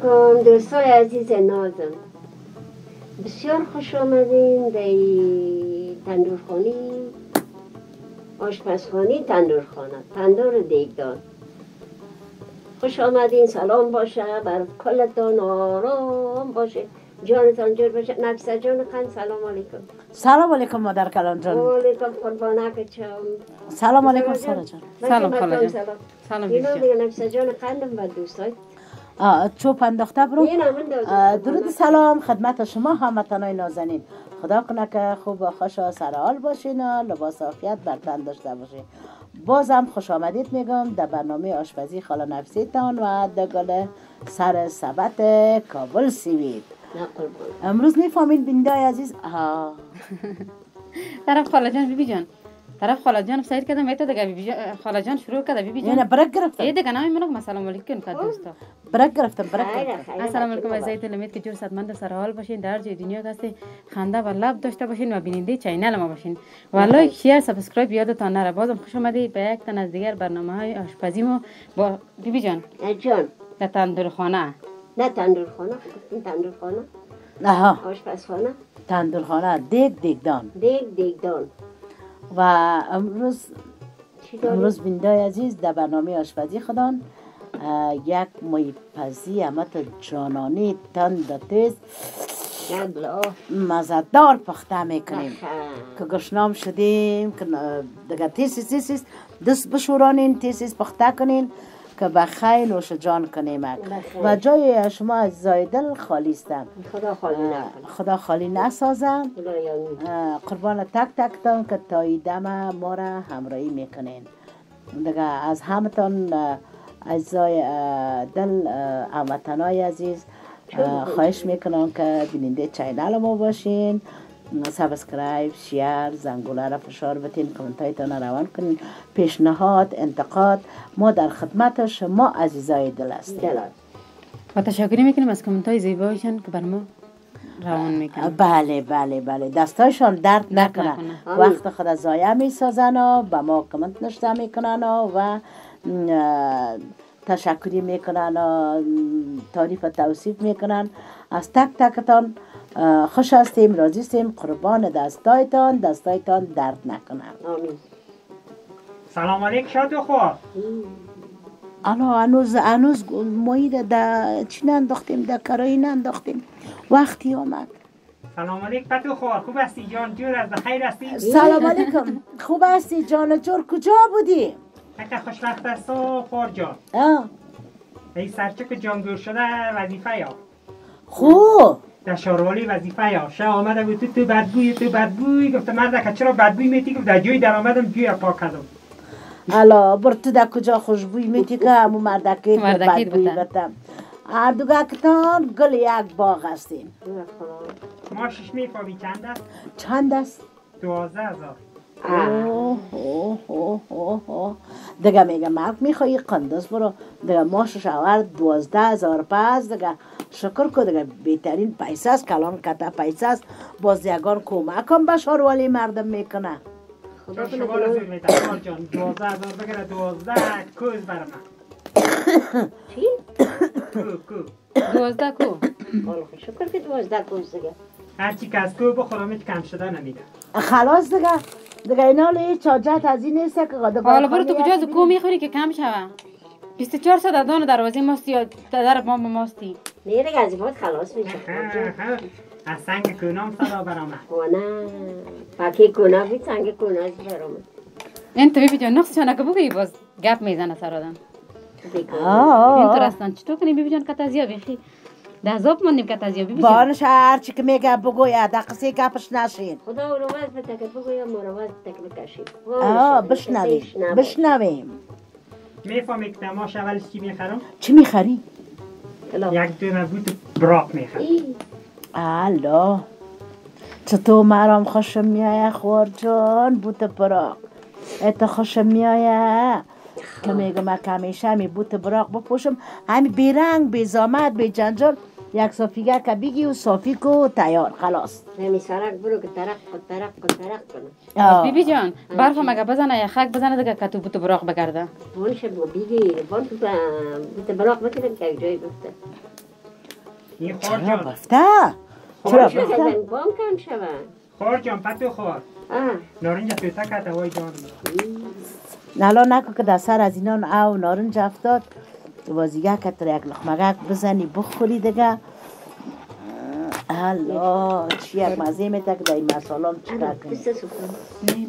علیکم دوستای عزیز نازم. بسیار خوش آمدین در تندورخانه، آشپزخانه تندورخانه، تندور دیگدان. خوش آمدین، سلام باشه بر کلتان، آرام باشه، جانتان جور باشه. نفیسه جان خان سلام علیکم. سلام علیکم مادر کلان جان. و علیکم قربانک چم. سلام علیکم سارا جان. سلام خاله جان. سلام اینو دیگه نفیسه جان خانم و دوستای چوب انداخته برو. درود درود سلام خدمت شما هموطنای نازنین. خدا کنه که خوب و خوش و سرحال باشین و لباس عافیت بر تن داشته باشین. بازم خوش آمدید میگم در برنامه آشپزی خاله نفیسه تان و دگل سر سبت کابل سیوید. امروز میفهمین بندای عزیز. طرف خاله جان بیبی جان، طرف خاله جان سیر کردم ایت دیگه بیبی جان خاله جان شروع کرده بیبی جان. نه برک گرفتم. ای دیگه نام منو سلام علیکم که دوستا. برک گرفتم. السلام علیکم عزیزای امید که جور صدمند سر حال باشین، در جای دنیا هستی خنده و لب داشته باشین و بیننده چینل ما باشین. و لایک شیر سابسکرایب یادتان نره. بازم خوش اومدید به یک تن از دیگر برنامه‌های آشپزی ما با بیبی جان. جان در تندورخانه. نه تندورخانه، تندورخانه. آشپزخانه. تندورخانه دیگدان. دیگدان. و امروز بندای عزیز در برنامه آشپزی خودان یک مایپزی همت جانانی تند تیز مزدار پخته میکنیم که گشنام شدیم که دیگه تیز دست بشورانین، تیز پخته کنین که به خیل و شجان کنیم و جای شما از زایدل خالی استم. خدا خالی نسازم. قربان تک تان که تاییدم ما را همراهی میکنین. دیگه از همتان اجزای دل هموطنای عزیز خواهش میکنم که بیننده چینل ما باشین، سابسکرایب، شیر، زنگوله را فشار بتین، کامنتایتان را روان کنین، پیشنهاد، انتقاد، ما در خدمت شما عزیزای دل هستیم. و تشکر میکنیم از کامنتای زیبایشان که بر ما روان میکنن. بله دستایشان درد نکنه. وقت خود ضایع میسازن و به ما کامنت نشته میکنن و تشکری میکنن و تعریف و توصیف میکنن. از تک تکتان خوش هستیم، راضی هستیم. قربان دستایتان درد نکنه. آمین. سلام علیک شاد خواه. هنوز مایی در چی ننداختیم، در کرایی ننداختیم. وقتی آمد. سلام علیک پتو خواه. خوب هستی جان جور؟ از بخیر هستی؟ سلام علیکم. خوب هستی جان جور؟ کجا بودی؟ اگه خوشبخت است و خور جان. ای سرچک جانگور شده وظیفه یا خوب در شاروالی وظیفه یا شه آمده بود تو بدبوی گفته مرد که چرا بدبوی میتی؟ گفت در جوی در آمدم جوی پاک کردم. الا بر تو در کجا خوشبوی میتی که همون مردکی بدبوی بتم. اردوگاکتان گل یک باغ هستیم. ما شش میفاوی چند است؟ 12,000. دیگه میگه مرد میخوایی قندز برو دیگه ماشش آورد 12,000 پس دیگه شکر که دیگه بهترین پیسه است. کلان کتا پیسه است. باز یگان کمک هم به شاروالی مردم میکنه. چون شما را زیر میتر جان 12,000 بگره 12 کوز برم. چی؟ کو 12 کو؟ شکر که 12 کوز دیگه. هرچی که از کو بخورم هیچ کم شده نمیده. خلاص دیگه اینا هیچ حاجت از این نیست که حالا برو تو کجا از کو میخوری که کم شوه؟ 24 ساعت دان دروازه ماستی یا در مام ماستی؟ نه دیگه از این خلاص میشه. از سنگ کونام صدا برامه. نه پاکی کونا بی سنگ کونا برامه. این تو بیبی جان نقص چانه که بگویی باز گپ میزنه سرادن. این تو رستان چطور کنی بیبی جان کتازیا بیخی؟ ده زوب مندیم کتازیا بیبی جان. بانش هرچی که میگه بگویه دقیقی گپش نشین. خدا روز بده که بگویم روز تک بکشیم. بشنویم. میفهمی که تماش اولش چی میخرم؟ چی میخری؟ یک دونه بوت براق میخرم. الله چطور مرام خوشم میایه خور جان بوت براق ایتا خوشم میایه که میگم که همیشه همی بوت براق بپوشم همی بی رنگ بی زامت بی جنجال یک صافیگه که بگی و صافی کو تیار خلاص همی سرک برو که ترق کنه. بیبی جان برف مگه بزنه یا خاک بزنه دیگه که تو بوت براق بگرده. بونش بیگی بون تو بوت براق بکنم که یک جایی گفته این چرا خورجان بفته؟ چرا خورجان بفته؟ بام کم شود. خورجان پتو خور نارنج توتا کتا وای جان نالا نکن که در سر از اینان او نارنج افتاد بازیگه کتر یک لخمگه بزنی بخوری دیگه الله چی یک مزه میده که در این مسالام چکر کنی بسته سکن.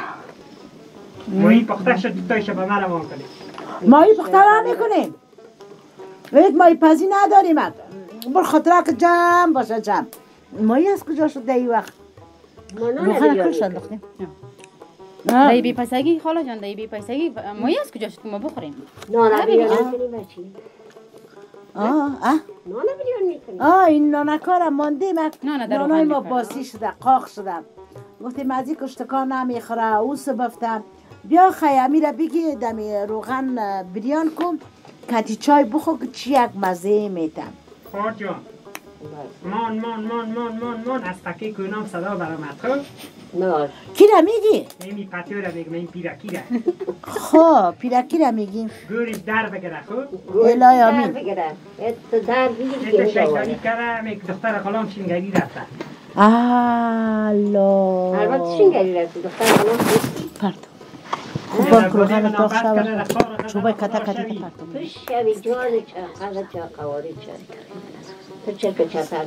مایی پخته شد دوتایش به من روان کنی مایی پختر نمیکنیم وید مایی پزی نداریم بر خاطره که جمع باشه جمع مایی از کجا شد در این وقت مانا روخه نبیاری نکن کن. انداختیم دایی بی پیسگی خاله جان دایی بی پیسگی مایی از کجا شد که ما بخوریم نانا بیاری کنی بچی. آه نانا بیاری کنی. این نانکارم مانده نه، در نانای روغن ما می‌خوره. باسی شده قاق شده گفتیم از این کشتکان نمیخوره او سبفتم بیا خیمی را بگی دمی روغن بریان کن کتی چای بخور که چی یک مزه میتم خورجان مان از تکی کنام صدا برامد خب ناش. کی را میگی؟ نمی پتو را بگم این پیرکی را خب پیرکی را میگی گوریش در بگره خب الهی در آمین بگیره. ات در بگیر یه که شیطانی می‌دواره. کرم یک دختر غلام شنگری رفته الله البته شنگری رفت. دختر الان پرتو خوب با روغن داغ شود چوبای کتا کتا پرتو تو شوی جان چه حالا چه قواری چه تو چه که چپر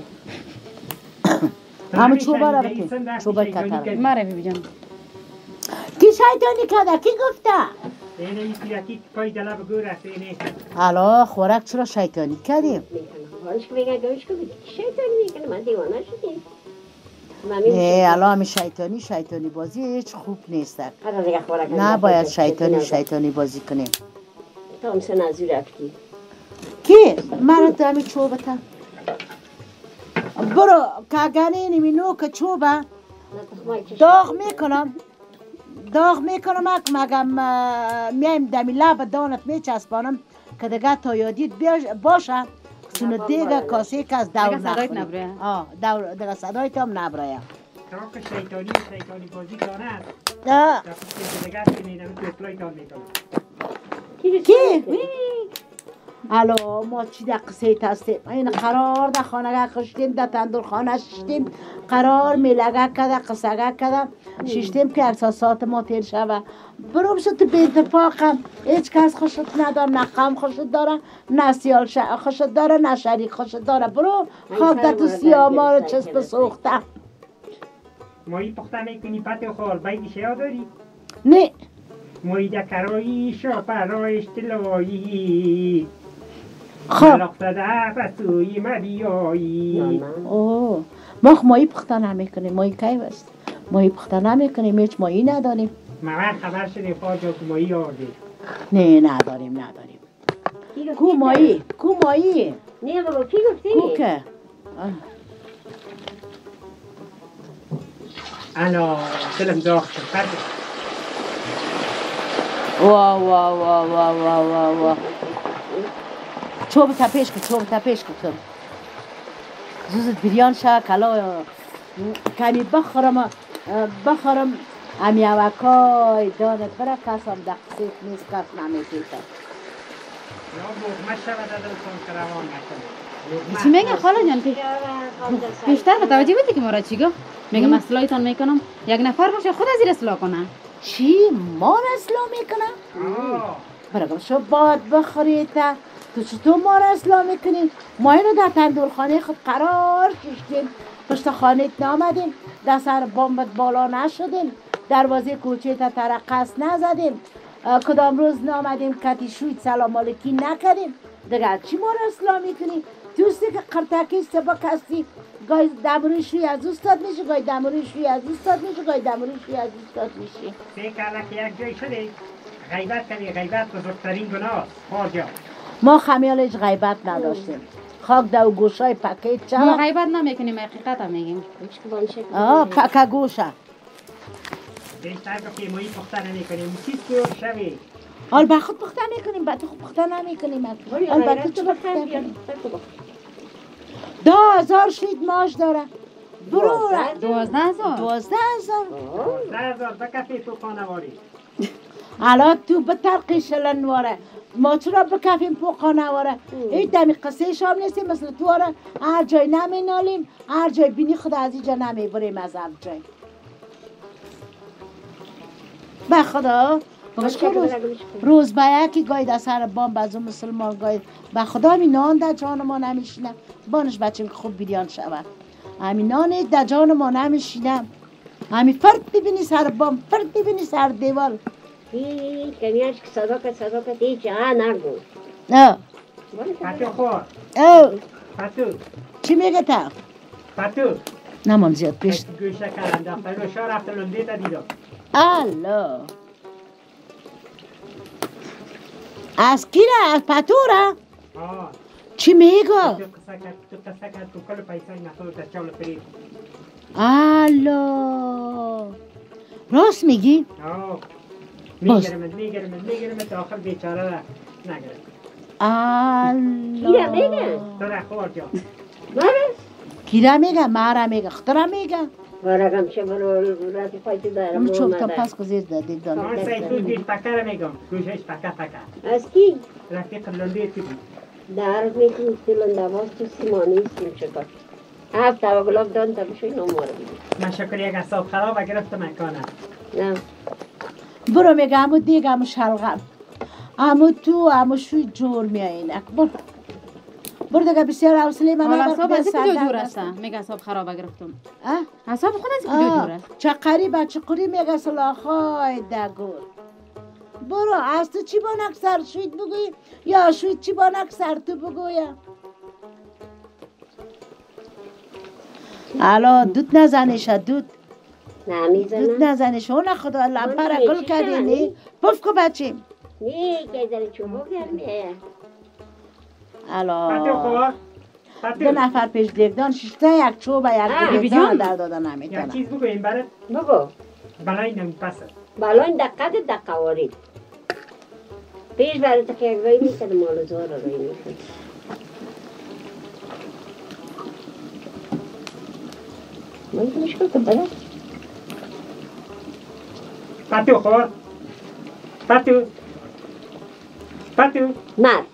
همه چوبا را بکن چوبای کتا را ما روی بیجان کی شیطانی کرده کی گفته اینه این پیرکی پای دلب گوره اینه حالا خوراک چرا شیطانی کردیم میکنم حالش که بگه گوش که بگی شیطانی میکنه من دیوانه شدیم نه الان همین شیطانی بازی هیچ خوب نیست نه باید شیطانی بازی کنیم تا هم سن از او رفتی کی؟ مرا تو همین چوبتا برو کگنه نمینو که چوبه داغ میکنم مگم میایم دمی لب دانت میچسبانم که دیگه تا یادیت باشه سونه دیگه کاسه که از دور دیگه صدایت نخونی نبره. دیگه صدایت هم نبره تو که شیطانی بازی کنه ده. دفعه دیگر بینیدم تو اطلاعی تان میکنم کی؟ الو ما چی در قصه هستیم این قرار در خانه خشتیم در تندور خانه ششتیم قرار میلگه کده قصه کده ششتیم که احساسات ما تیر شوه برو بشد تو به اتفاقم هیچ کس خوشت نداره نه قم خوشت داره نه سیال خوشت داره نه شریک خوشت داره برو خواب در تو سیاه ما رو چسب سوخته مایی پخته میکنی پت خور بایدی شیا داری؟ نه مایی دکرایی شاپرایش تلوایی خب ملقت در پسوی مبیایی اوه ما مایی پخته نمیکنیم مایی کی است مایی پخته نمیکنیم هیچ مایی نداریم من خبر شده خواجا که مایی آرده نه نداریم کو مایی نه بابا کی گفتی؟ کو که انا دلم داغ شد پرده وا چوب تپش که زوزت بریان شا کلا کمی بخورم امی اوکای دانت برا کسم دقیق نیست کس نمیکیشه یا بغمه شود دلتون که روان نکنه چی میگه خاله جان بیشتر متوجه بودی که ما را چی گفت میگم اصلاحتان میکنم یک نفر باشه خود از این اصلاح کنه چی؟ ما را اصلاح میکنم؟ برگم شو باید بخورید تو چطور ما را اصلاح میکنیم؟ ما اینو در تندورخانه خود قرار کشتیم پشت خانه نامدیم در سر بامبت بالا نشدیم دروازه کوچه تا ترقص نزدیم کدام روز نامدیم کتی شوید سلام علیکی نکردیم دیگر چی ما را اصلاح میکنیم؟ دوستی که قرتکی سبک هستی گاهی دمروی شوی از استاد میشه گاهی دمروی شوی از استاد میشه گاهی دمروی شوی از استاد میشه سه کلک یک جای شده غیبت کنی غیبت بزرگترین گناه خواجا ما خمیال هیچ غیبت نداشتیم خاک دو گوشای پکیت چه ما غیبت نمیکنیم حقیقت هم میگیم پکه گوشه بیشتر گفتی مایی پخته نمیکنیم چیز که شوی حال با خود پخته میکنیم با تو خود پخته نمیکنیم حال با تو چه پخته کنیم 2000 شوید ماش داره برو 12000 12000 بکفی تو خانواری حالا تو به ترقی شلنواره ما چرا بکفیم پوقانه واره این دمی قصه شام نیستیم مثل تو واره هر جای نمی نالیم هر جای بینی خدا از اینجا نمی بریم از هر جای به خدا روز به یکی گاید از سر بام بازو مسلمان گاید به خدا می نان در جان ما نمیشینه بانش بچه خوب بیریان شود همین نان در جان ما نمیشینه همین فرد ببینی سر بام فرد ببینی سر دیوال کنیش که صداقت هیچ نگو نه پتو خور پتو چی میگه تا؟ پتو نمان زیاد پیش گوشه کردن دفتر شاه رفت لنده تا دیدم الله از کی را؟ از پتو را؟ چی میگه؟ تو قصه کرد تو کل پیسای نخور تا چول فرید الله راست میگی؟ میگرمت تا آخر بیچاره را نگرم الله کیره میگه؟ تو را خور جا کیره میگه؟ مارا میگه؟ خطرا میگه؟ بارگم چه برو راتی خواهی دارم اما چوب تا پس که زیر دادی آن دانه سیفود گیش پکه را میگم گوشش پکه از کی؟ رفیق لنده تی بود در میتونی تلنده باز تو سیمانی استیم چکار هفت و گلاب دان تا بشوی نماره بیدی من شکر یک اصاب خراب گرفت مکانه نه برو میگه امو دیگه امو شلغم امو تو امو شوی جور میایینک برو دیگه بسیار حوصله من حالا اصاب از کجا جور است؟ میگه اصاب خراب گرفتم اصاب خود از کجا جور است؟ چه قریبه چه قری میگه سلاخای دگور برو از تو چی بانک سر شوید بگوی یا شوید چی بانک سر تو بگوی الا دوت نزنیش دوت نه میزنم دوت نزنیش اون خدا لمپه را گل کردی نی بف که بچیم نی که در چوبو گرمیه الا دو نفر پیش دیگدان ششته یک چوب یک دیگدان در دادن یک نمیتونم چیز بگو این برد بگو بلای نمی پسه بالون دقت دقه وارید پیش برای تا که یک رای میکنه مال زور رای میکنه من که مشکل که بره پتو خور پتو مرد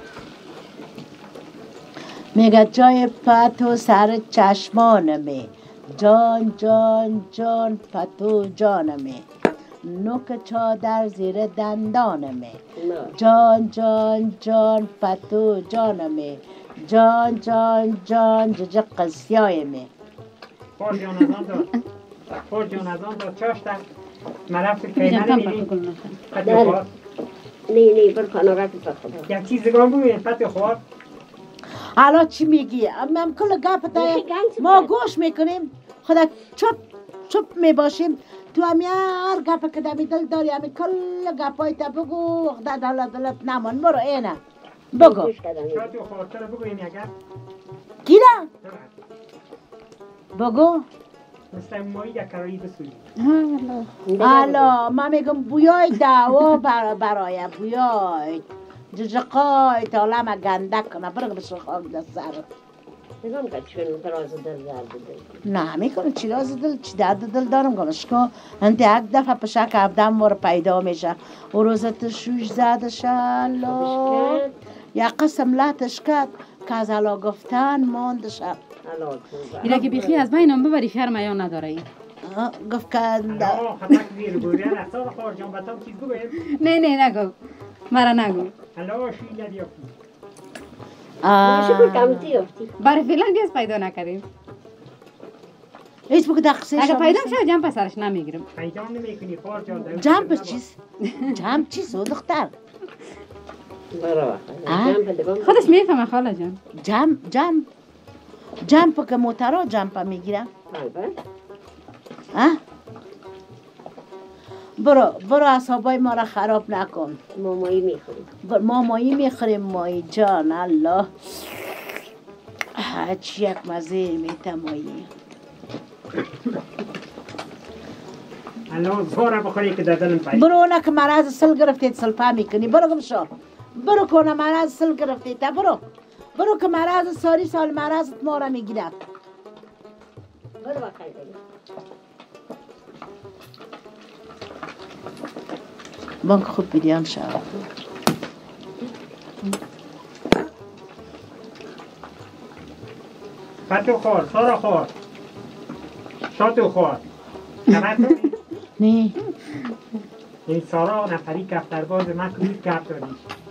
میگه جای پتو سر چشمانمه جان جان جان پتو جانمه نوک چادر زیر دندانمه جان جان جان پتو جانمه جان جان جان جج قصیایمه خور جان از آن دار چاشتن مرفت پیمنه میبین پتو خور نه بر کنارت بخدا یک چیز دیگه بگو این پتو خور حالا چی میگی؟ من کل گپ ما گوش میکنیم خدا چپ میباشیم تو همی هر گپ که دمی دل داری همی کل گپای تا بگو خدا دلت نمان برو اینه بگو پتو خور چرا بگو این یکم کی نه؟ بگو مثل مایی یک کرایی بسوی حالا من میگم بویای دعوا برای بویای ججقای تا لما گندک کنه برو بشو خاک دست سر نگم که چون راز دل درد دل نه میکنه چی راز دل چی درد دل دارم گمش که انت یک دفعه پشک عبدم مور پیدا میشه و روزت شوش زدش الله یا قسم لاتش کرد که از علا گفتن ماندش اینا که بیخی از بینم ببری شرم یا نداره این گفت که خطک دیر بودن اصلا خور جان بطام چیز بگویم نه نگو مرا نگو هلا شوی ندیافتی شکر کمتی یافتی برای فیلن دیز پیدا نکردیم هیچ بگو دقیقه اگه پیدا شد جمپ سرش نمیگیرم پیدا نمیکنی خور جان جمپ چیز؟ جمپ چیز و دختر؟ خودش میفهمه خاله جان جمپ که موترها جمپ میگیرم برو اصحابای ما را خراب نکن مامایی میخوریم مامایی میخوریم مایی جان الله چی یک مزه میته مایی الان زوره بخوری که دادنم پای برو اونه که مرض سل گرفتید سلپا میکنی برو گمشو برو کنه مرض سل گرفتید برو که مرض سال مرضت ما را میگیرد برو بخیر بانک خوب بیدیان شد فتو خور سارا خور شاتو خور خبر کنی؟ نه این سارا نفری کفترباز من کلید کفت دادی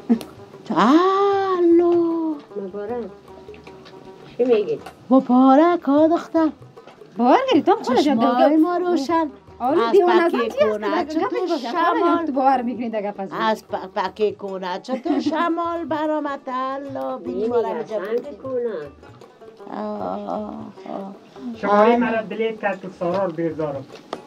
الو مبارک چی میگید؟ مبارک ها دختر باور کردی تو خودت چشمای ما روشن آره از دیوانه پکی کنه چطور شمال باور میکنی دیگه پس از پکی کنه چطور شمال برآمد الله بینی ما را میگه اینجا سنگ کنم شماره مرا دلیت کرد که سارا رو بیزارم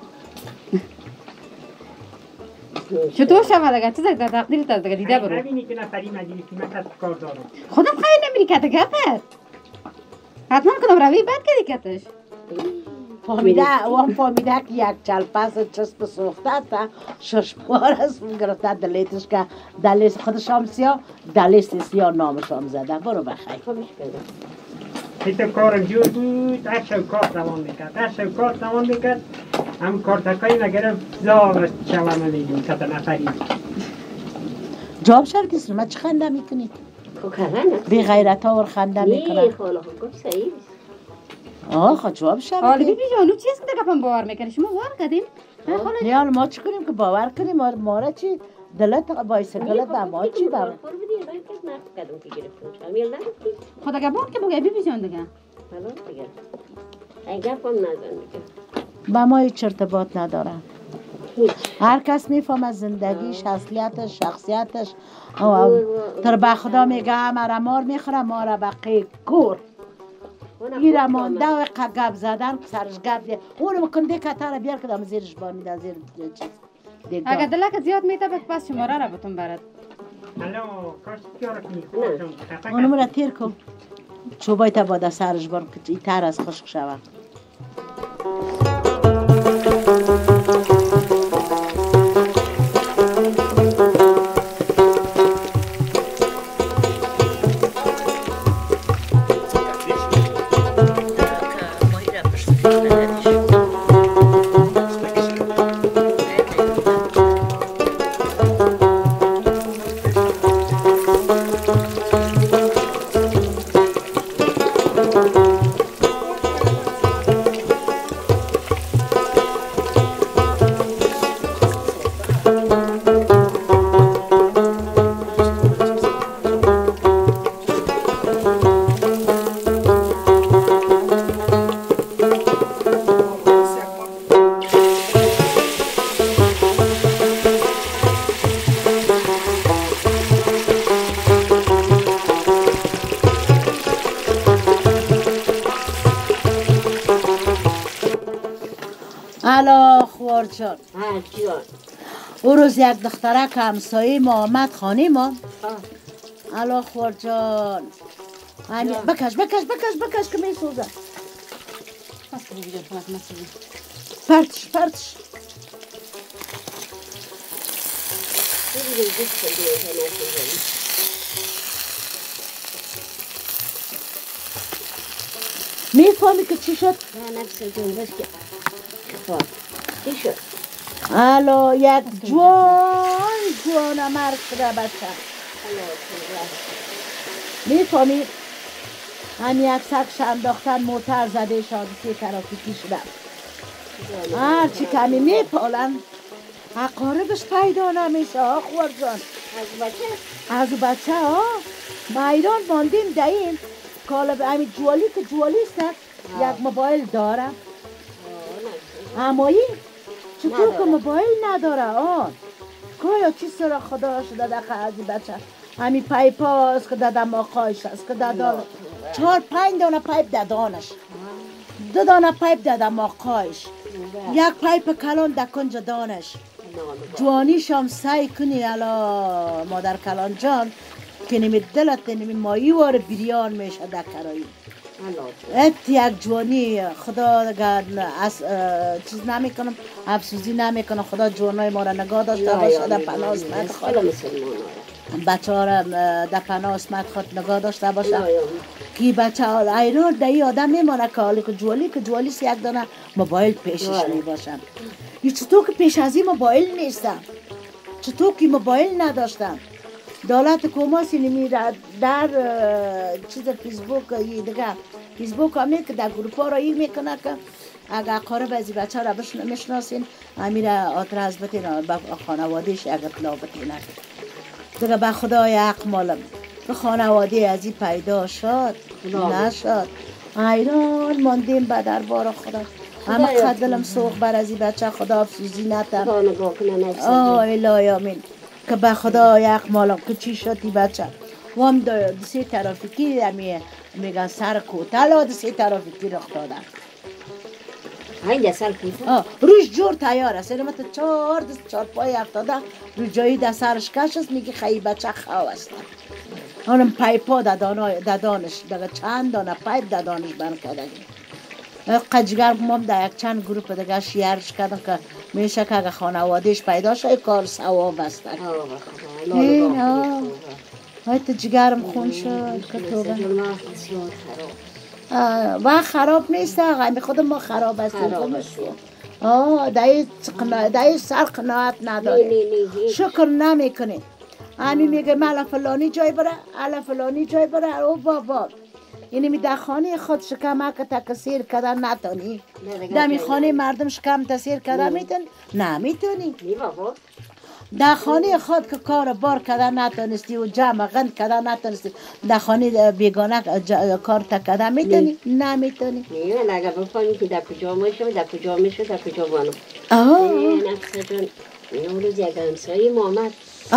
چطور شود دیگه چیزی در تقدیر تا دیگه دیده برو نبینی که نفری مدینی که من کت کار دارم خودم خیلی نمیری کت گپت حتما کنم روی بد کردی کتش فهمیده وام فهمیده که یک چلپس چسب سوخته تا ششمار از گرفته دلیتش که دلیت خودش هم سیاه دلیت سیاه نامش هم زده برو بخیر خوبش بدم حتی کارم جور بود هر شوکات روان میکرد هر شوکات روان میکرد هم کارتکایی نگرفت زارش شوامه میدیم کت نفری جواب شر کسی ما چه خنده میکنی؟ کوکرانه بی غیرت ها ور خنده نه میکنن خاله خود گفت صحیح آخه جواب شر حالا بی جانو چیست که دقیقا باور میکنی شما باور کردین نه حالا ما چی کنیم که باور کنیم ما را چی دلت بایسکلت به ما چی باور خور بدی باید که نفت کردم که گرفتم شمیل نگفتی خدا اگه بود که بگه بی جان دیگه حالا دیگه ای گفت هم نزن دیگه با ما هیچ ارتباط ندارن هیچ هر کس میفهم زندگیش اصلیتش شخصیتش تر به خدا میگه همه را مار میخوره ما را بقیه کور گیره مانده و گپ زدن سرش گپ دیه اونو بکن دیگه کتا را بیار کدام زیرش بامیده زیر چیز دیگه اگه دلک زیاد میتابه پس شماره را بتون برد الو کاش پیاره کنی اونو را تیر کن چوبای تا باده سرش بار که تر از خشک شود الا خوار جان جان او روز یک دخترک همسایه ما آمد خانه ما الا خوار جان بکش که می سوزه پرتش میفهمی که چی شد؟ نه نفس جون بس که خب چی شد؟ الا یک جوان مرد شده بچه میفهمی؟ هم یک سکش انداختن موتر زده شادسی ترافیکی شدن هرچی کمی میپالن اقاربش پیدا نمیشه خوار جان از بچه ها میدان باندیم دهیم کالا همین جوالی که جوالی است یک موبایل داره امایی چطور که موبایل نداره کایا چی سر خدا شده دقیقه از بچه همین پایپ هاست که دادم آقایش است که دادم 4-5 دانه پایپ دادانش 2 دانه پایپ دادم آقایش یک پایپ کلان دکنج دانش جوانیش هم سعی کنی الا مادر کلان جان که نمی دلت نمی مایی وار بریان میشه دکرایی ات یک جوانی خدا چیز نمیکنم افسوزی نمیکنم خدا جوانای ما را نگاه داشته باشه در پناه اسمت خود بچه ها را در پناه اسمت خود نگاه داشته باشه که بچه ها ایران دایی آدم میمانه که حالی که جوالی یک دانه موبایل پیشش می باشن یه چطور که پیش از این موبایل نیستم چطور که موبایل نداشتم دولت کوماسی نمی در چیز فیسبوک دیگه فیسبوک هم که در گروپ ها را این میکنه که اگر قارب از بچه را میشناسین امیر آتر از بتین به خانوادهش اگر اطلاع بتین دیگه به خدای حق مالم به خانواده از این پیدا شد نشد ایران ماندیم به دربار خدا همه قدلم سوخ بر از این بچه خدا افسوزی نتم الهی آمین که به خدای حق مالم که چی شد این بچه و هم سه ترافیکی میگن سر کوتل سه ترافیکی رخ دادن های دسر کوتل روش جور تیار است اینو مثل چهار پای افتاده رو جایی دسرش کش است میگه خیلی بچه خواه است اونم پایپا دادانش دیگه چند دانه پایپ دادانش بند کردگی قجگر مام در یک چند گروپ دیگه شیرش کردن که میشه که اگه خانوادهش پیدا شد یک کار ثواب است این های تو جگرم خون شد که توبه و خراب نیست آقا خود ما خراب هستیم دایی سر قناعت نداره شکر نمی کنی همی میگه من فلانی جای بره الا فلانی جای بره او بابا یعنی می در خانه خود شکم که تکثیر کردن نتانی در می خانه مردم شکم تکثیر کردن میتونی؟ نمیتونی در خانه خود که کار بار کردن نتونستی و جمع غند کردن نتونستی در خانه بیگانه کار کردن میتونی؟ نمیتونی نه اگر بفهمی که در کجا میشه در کجا میشه در کجا بانو نفسه جان اون روز یک همسایی محمد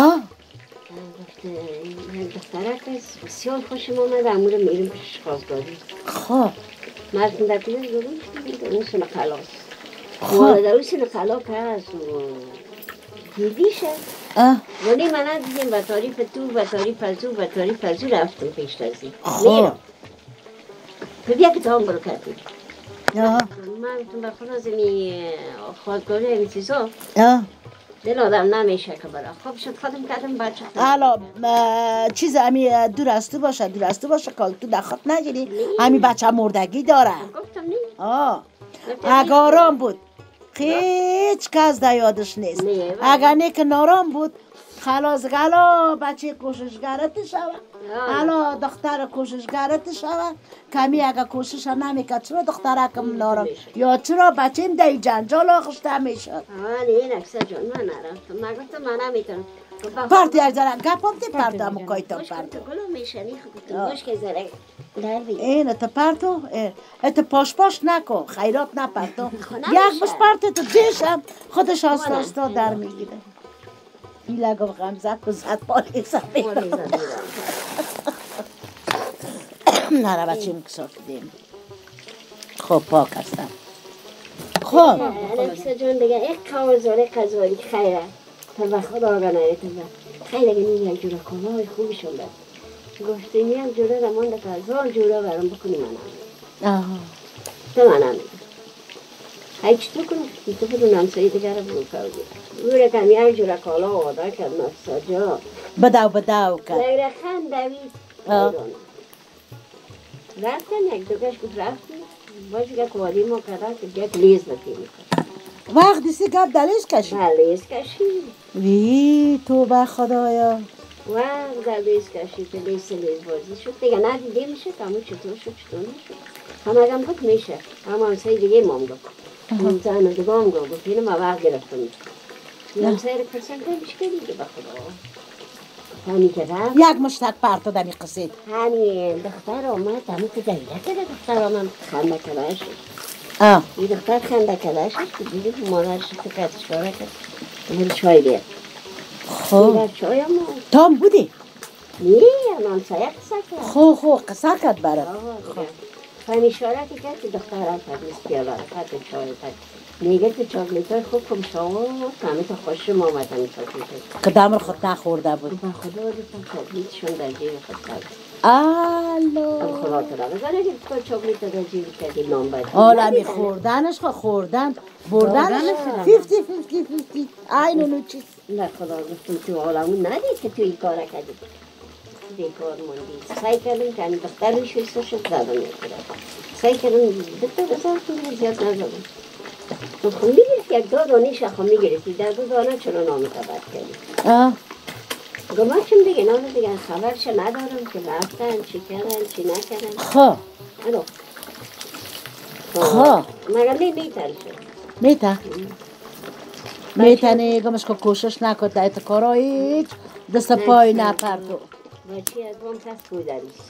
دخترک است بسیار خوشم آمد امور میریم پیش خواستگاری خب مردم در پیش درون اون سن خلاص والده اون سن خلاص هست دیدیشه ولی من دیدیم و تاریف تو و تاریف از او و تاریف از او رفتم پیش تازی میرم تو بیا که تا هم برو کردیم من تو بخون زمین خواستگاری این چیزا دل آدم نمیشه که برای خوب شد خودم کردم بچه حالا چیز همی دورستو باشه که تو دخواه نگیری همی بچه مردگی داره گفتم نی اگرام بود هیچ کس در یادش نیست اگر نه که نارام بود خلاص گلا بچه کوششگرت شود حالا دختر کوششگرت شود کمی اگر کوشش نمیکرد چرا دختر کم نارام یا چرا بچه این دی جنجال آخشته میشد نه نکسه جان من نرفتم من گفتم من نمیتونم پارتی از دارم گپام دی پرتو همو کایتم پرتو گلو میشنی خودتون گوش که زره این تا پرتو ات پاش نکن خیرات نپرتو یک بس پرتو تو دیشم خودش آستا در میگیره بیله گفت غمزت و زد بالی زد نه بچه این کسار دیم خب پاک هستم خب نفسه جان دیگه یک کارزاره قضایی خیره تا به خدا آگه نایتون خیلی اگه نیم یک جوره کامای خوبی شده گفتیم یک جوره را مانده که 1000 جوره برام بکنی من تو من هم هیچ تو کنم تو خودو نمسایی دیگر رو برو کردی بوره کم یک جوره کالا آده کرد نفسه جا بداو کرد لگره خند دوید رفتن یک دوگش گفت رفتی باشه که کوادی ما کرده که یک لیز بکنی وقت دیسی گب دلیز کشی؟ لیز کشی وی تو به خدایا وقت لیز کشی که لیز بازی شد دیگه ندیده میشه همون چطور میشه هم اگم بود میشه هم همسایی دیگه مام گفت اون زن دیگه هم گفت اینو ما وقت گرفتم همسایی رو پرسن دیگه دیگه به خدا همین که رفت یک مشتک پرتو دمی قصید همین دختر آمد همین که دویده که دختر آمد خنده کلاش این دختر خنده کلاش که دیدیم مادرش تو کسی شاره کرد من چای بیاد خب چای هم تام بودی؟ نه من سایه قصه کرد خب قصه کرد برد همین شاره که کرد که دختر هم پرمیز پیاله خط چای کرد میگه که چاکلیت های خوب کم شما همه تا خوشم آمد همین چاکلیت های که دمر خود نخورده بود با خدا دیدم چاکلیتشون در جیب خود کرد الو هم خدا تو را بزن اگه تو چاکلیت در جیب کردی نام باید حالا می خوردنش خوردن بردنش 50-50 اینو چیز نه خدا گفتم تو عالمون ندید که تو این کار کردی بیکار موندی سعی کردیم که همین دختر روش شد زدم سعی کردم دکتر بزار تو زیاد نزدم تو خون میگرفتی یک 2 دانه شخم میگرفتی در 2 دانه چرا نامی خبر کردی گمان چون دیگه نام دیگه خبرش ندارم که رفتن چی کردن چی نکردن خب خب مگر میترسه میتنی گمش که کوشش نکن دایت کارا هیچ دست پای نپر تو بچی از وام کس کودریست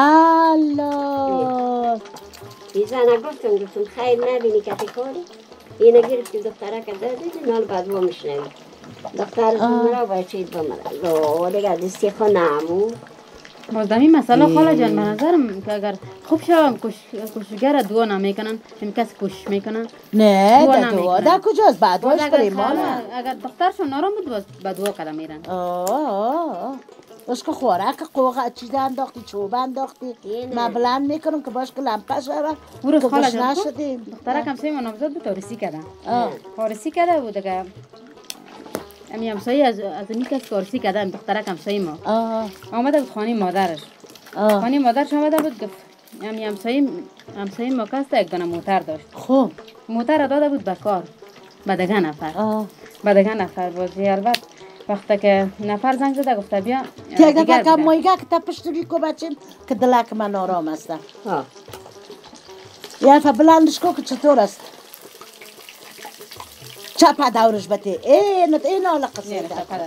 الله بیزنه گفتم خیر نبینی کتی کاری اینه گرفتی دختره که دادی نال بعد وامش نمی دختر بمرا بچید بمرا دیگه دستی خو نمو بازدمی مسئله خاله جان به نظرم که اگر خوب شوم کشگر دعا نمیکنن این کسی کشش میکنن نه دعا در کجاست بعدواش بریم اگر دخترشون نارم بود به دعا قدم میرن باش که خوراک قوقه چیز انداختی چوب انداختی من بلند میکنم که باش که لمپه شده که خوش نشدیم دختره کم سوی نامزد بود آرسی کرده بود دیگه امی همسایی از امی کسی که آرسی کرده دختره کم سوی ما آمده بود خانه مادرش خانه مادرش آمده بود گفت امی همسایی ما کسته یک دانه موتر داشت خوب موتر داده بود به کار به دگه نفر بازی البته وقتی که نفر زنگ زده گفته بیا یک دفعه که مایگه که تا پشتوری کو بچین که دلک من آرام است یه دفعه بلندش کو که چطور است چپا دورش بته این حالا قصه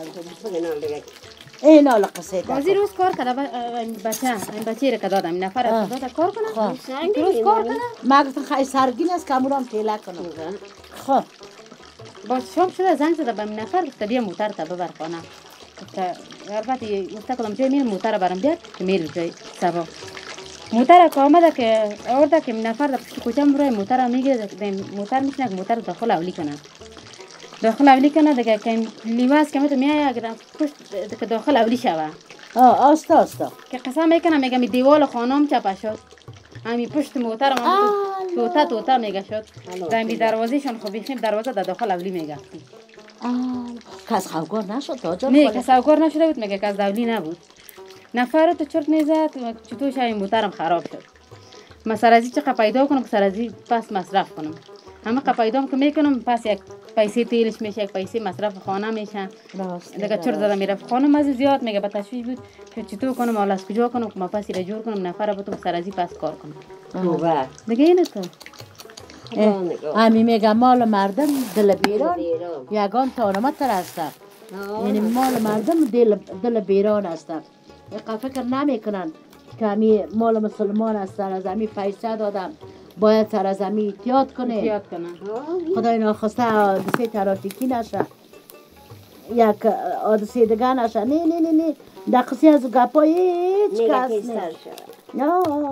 این حالا قصه بازی روز کار کرده بچه را که دادم این نفر را داده کار کنه روز کار کنه ما گفتم خیلی سرگین است که امورام تیله کنم خب باز شام شده زنگ زده به این نفر گفته بیا موتر تا ببر خانه گفته البته گفته کدام جای میرم موتر برام بیار که میرم جای سبا موتر که آمده که آورده که این نفر در پشت کوچه برای موتر میگیره موتر میشنه که موتر داخل اولی کنه دیگه که لیواز که میتونه میایه اگر پشت که داخل اولی شوه آستا که قسم میکنم میگم این دیوال خانم چپه شد همین پشت موتر توتا میگه شد در این دروازهشان خب بیخیم دروازه در داخل اولی میگه کس خوگار نشد تا نه کس خوگار نشده بود میگه کس دولی نبود نفر رو تو چرت میزد چطور شای موترم خراب شد من سرازی چقدر پیدا کنم که سرازی پس مصرف کنم همه پیدام که میکنم پس یک پیسه تیلش میشه یک پیسه مصرف خانه میشه دیگه چرت زده میره خانه مزه زیاد میگه با تشویش بود که چطور کنم حالا از کجا کنم که ما پسی را جور کنم نفر رو بتونم سرازی پس کار کنم دیگه اینه تو همی میگم مال مردم دل بیران یگان تانمتر هست یعنی مال مردم دل بیران هست فکر نمیکنن که همی مال مسلمان هستن از همی پیسه دادم باید سر از همی احتیاط کنه خدای ناخواسته حادثه ترافیکی نشه یک حادثه دیگه نشه نه دقیقی از گپای هیچ کس نه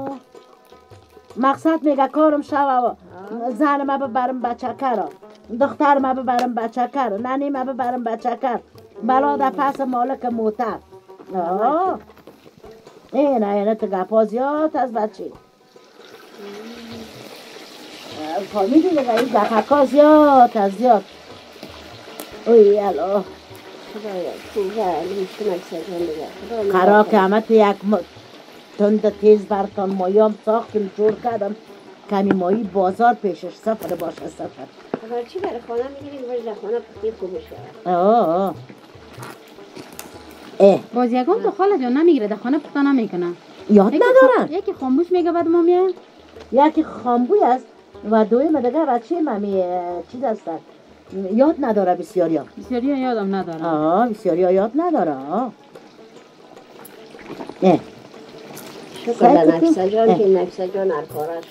مقصد میگه کارم شوه زن ما ببرم بچکر دختر ما ببرم بچکر ننی ما ببرم بچکر بلا در پس مالک موتر اینه تو گپا زیاد از بچه فهمیدی دیگه این گپا زیاد اوی الو قرار که همه تو یک تند تیز برتان مایام ساختم جور کردم کمی مایی بازار پیشش سفر باشه سفر چی برای خانه میگیرید باید در خانه پتی خوبش باز یکم تو خاله جان نمیگیره در خانه پتا نمیکنه یاد ندارم یکی خاموش میگه بعد ما میایم یکی خامبوی است و دوی مدگه بچه ممی چیز هست یاد نداره بسیاریا یادم نداره بسیاریا یاد نداره شکر نفسه جان که نفسه جان ارکارش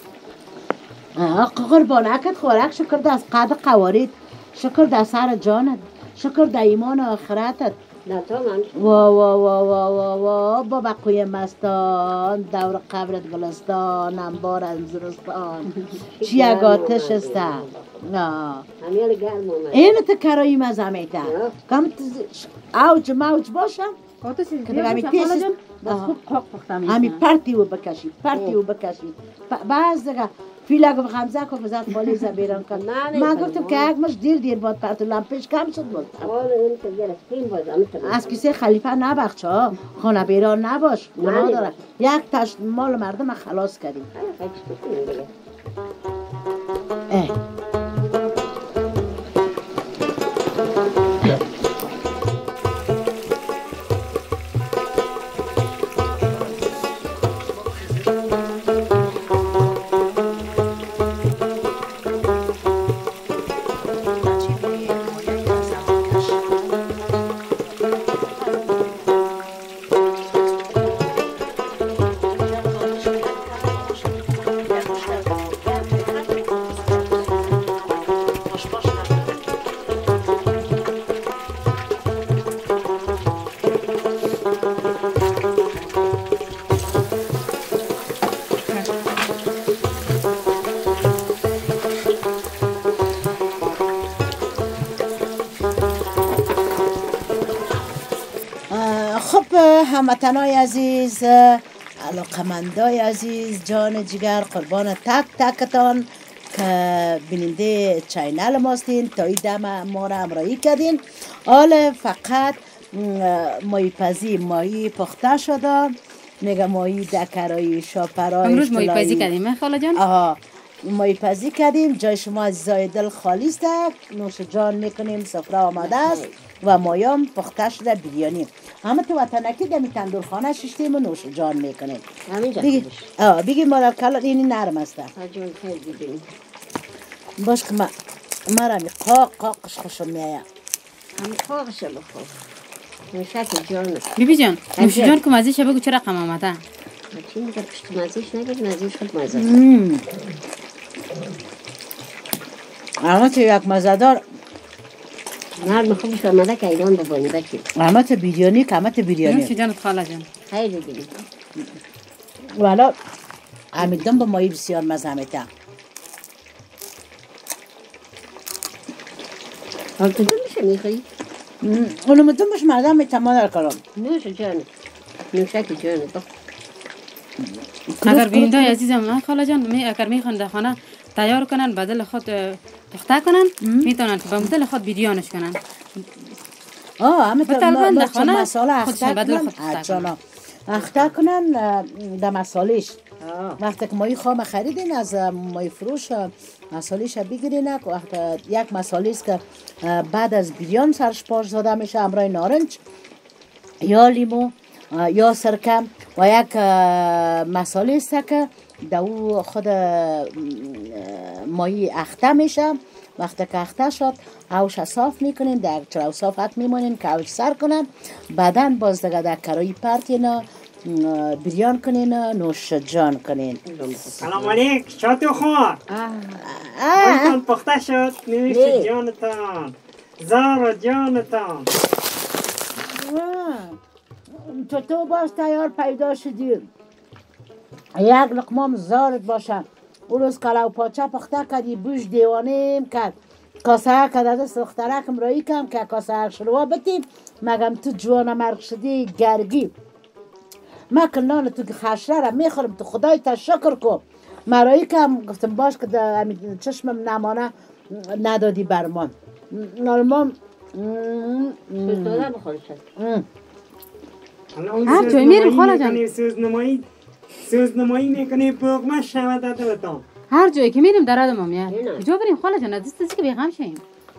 کرد قربانکت خورک شکر دست قد قوارید شکر در سر جانت شکر در ایمان آخرتت وا بابا قوی مستان دور قبرت گلستان انبار انزرستان چی یک آتش است این تو کرایی مزه میده کم اوج موج باشم همی پرتی و بکشی بعض دیگه فیلگ و خمزه که بزد خالی زبیران کن من گفتم که یک مش دیر باید پرت لمپش کم شد بود از کسی خلیفه نبخش خانه بیران نباش گناه داره یک تشت مال مردم خلاص کردیم خب هموطنای عزیز، علاقمندای عزیز، جان جگر، قربان تک تکتان که بیننده چینل ماستین، تا این دم ما را همراهی کردین. حالا فقط ماهی پزی ماهی پخته شده، میگه ماهی دکرایی شاپرای امروز ماهی پزی کردیم خاله جان. آها ماهی پزی کردیم. جای شما عزیزای دل خالی است، نوش جان میکنیم، سفره آماده است و مایام پخته شده بریانی. همه تو وطنکی دمی تندورخانه ششتیم و نوش جان میکنیم. همینجا بگی مادر کلا اینی نرم است. جون خیلی ببین. باش که مرا می قاقش خوشم میآید. هم خوابش بخور. نوشک جان. بیبی جان نوش جان که مزه بگو چه رقم آمده؟ چی میگه پشت مزیش نگید، مزیش خود مزه. اما تو یک مزدار نرم خوبش آمده که ایران ببانی بکی. اما تو بیریانی که اما تو بیریانی نوش جانت خاله جان. خیلی ببین. والا امیدم با مایی بسیار مزه میده. حال تو میشه میخوایی؟ اونو مدومش مردم میتمانه کنم. نوش جان. نوشک جان. اگر بیننده عزیزم خاله جان اگر میخوان در خانه تیار کنن بدل خود پخته کنن میتونن که به بدل خود بیریانش کنن. همه بطلبان تو مساله اخته کنن در مسالش. وقتی که مایی خام خریدین از مایی فروش مسالش بگیرین. یک مساله است که بعد از بیریان سرش پاش زده میشه، همراه نارنج یا لیمو یا سرکه، و یک مساله است که دو خود مایی اخته میشه. وقتی که اخته شد اوش صاف میکنین، در چراو صاف حت میمونین که اوش سر کنن. بعدا باز دیگه در کرایی پرتین بریان کنین، نوش جان کنین. سلام علیک، شاتو خواه مایتان پخته شد. نوش جانتان، زار جانتان. تو باز تیار پیدا شدی. یک لقمام زارت باشه. اون روز کلاو پاچه پخته کردی، بوش دیوانه کرد، کاسه که در دست دخترکم رایی کم که کاسه شلوا بتیم. مگم تو جوان مرگ شدی گرگی. من که نان تو خشره را میخورم، تو خدای تشکر کن. مرایی کم گفتم باش که چشمم نمانه ندادی برمان. نالمان سوزداده بخور شد. هر جای میریم خاله جان. سوزنمایی میکنی بغمه شود دادتان. هر جایی که میریم در آدم میاد. کجا بریم خاله جان؟ دست که بیغم شیم.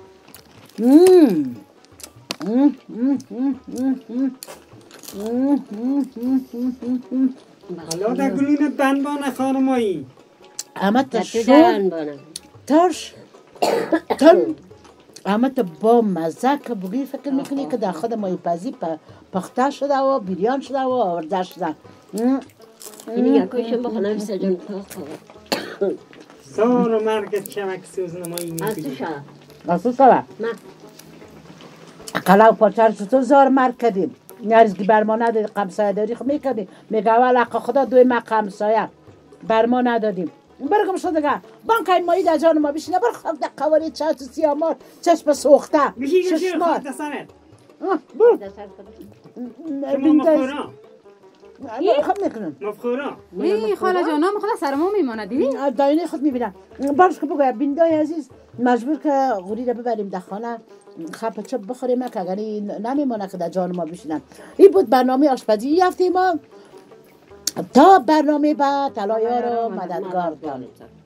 حالا در گلون دنبانه خانمایی. اما تا شور ترش تن اما تا با مزه که بگی فکر میکنی که در خود مایی پزی پخته شده و بیریان شده و آورده شده. اینی یکایشون بخونم سجن سار و مرگت شمک سوزنمایی میکنی. از تو شد؟ از تو شد؟ نه قلاو پاچر چطور زار مرگ کردیم؟ نرزگی برما ندادی، قمسایه داری خب میکردیم. میگه اول حق خدا دوی ما قمسایه برما ندادیم. برگم شد دیگه بانکای مایی در جان ما بشینه. بر خواهد در قواری چشم سیامار چشم سوخته ششمار دستانت برو شما مفخورا خب میکنم مفخورا. ای خاله جان نام خدا سر ما میماند دیدی؟ داینه خود میبینم. برش که بگویم بیندای عزیز مجبور که غوری رو ببریم در خانه خب چپ بخوریم که اگر نمیمانه که در جان ما بشینن. این بود برنامه آشپزی این هفته ما. تا برنامه بعد طلایار و مددگار دارید.